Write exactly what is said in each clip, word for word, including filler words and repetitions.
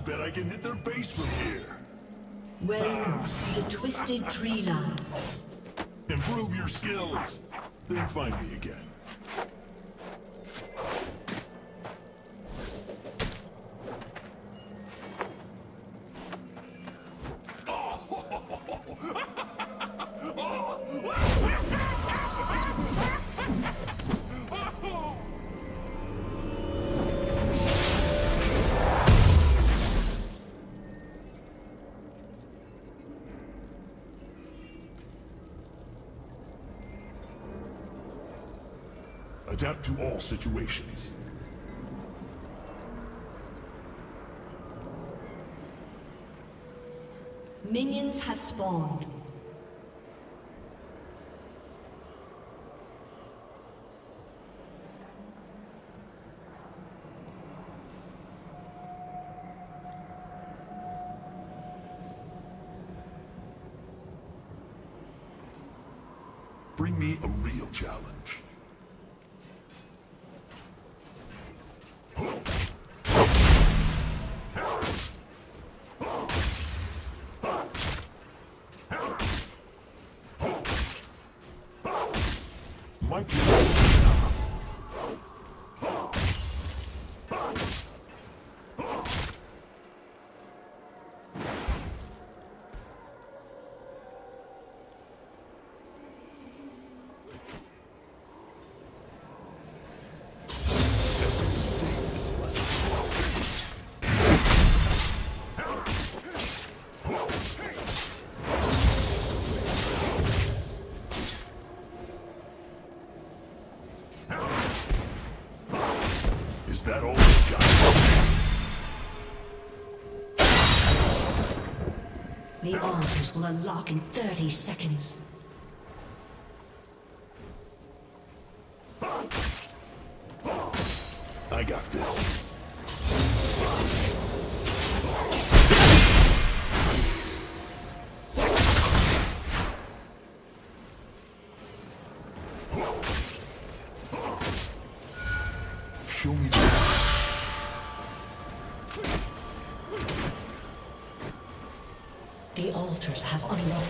bet I can hit their base from here. Welcome to the Twisted Tree Line. Improve your skills, then find me again. Adapt to all situations. Minions have spawned. Bring me a real challenge. Might be Is that all you got? The altars will unlock in thirty seconds. I got this. Show me the... The altars have unlocked.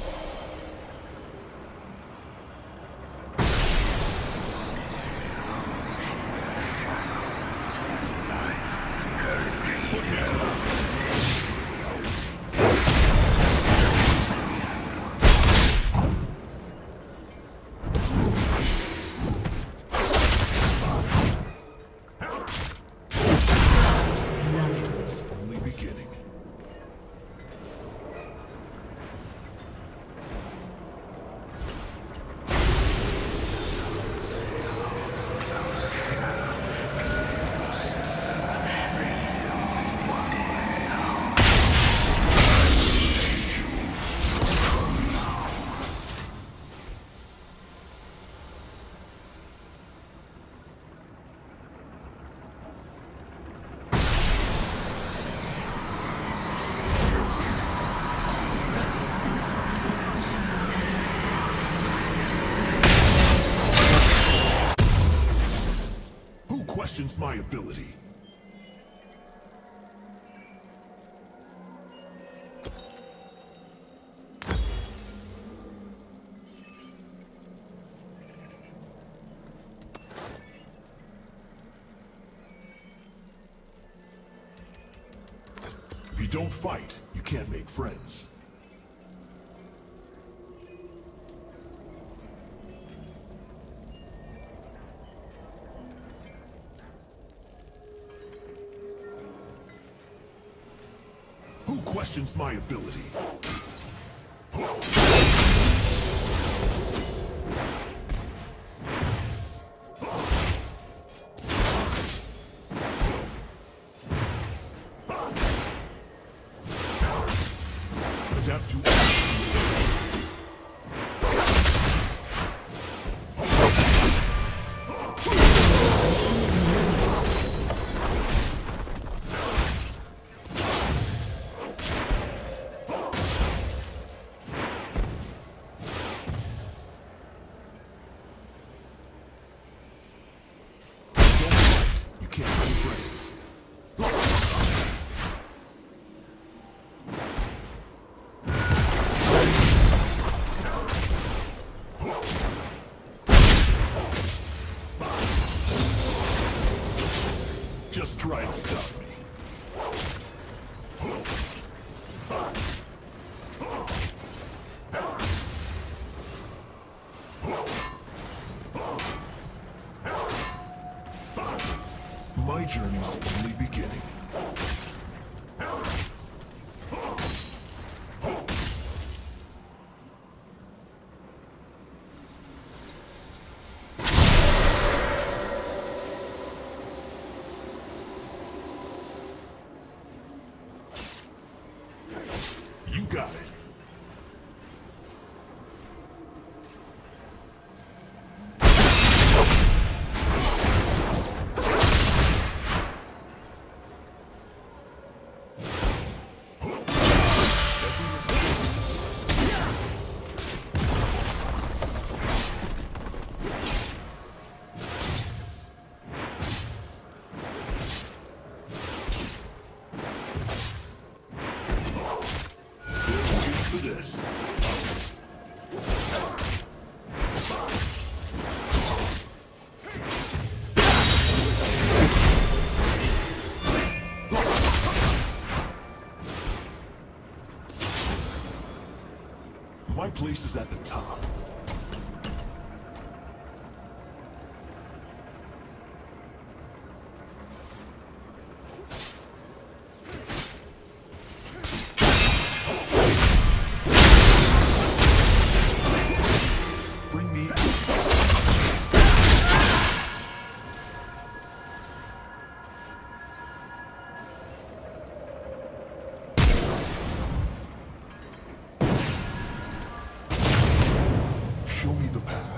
Only beginning. Questions my ability. If you don't fight, you can't make friends. Who questions my ability? Adapt to... try to stop me. My journey's only beginning. You got it. For this. My place is at the top. Show me the path.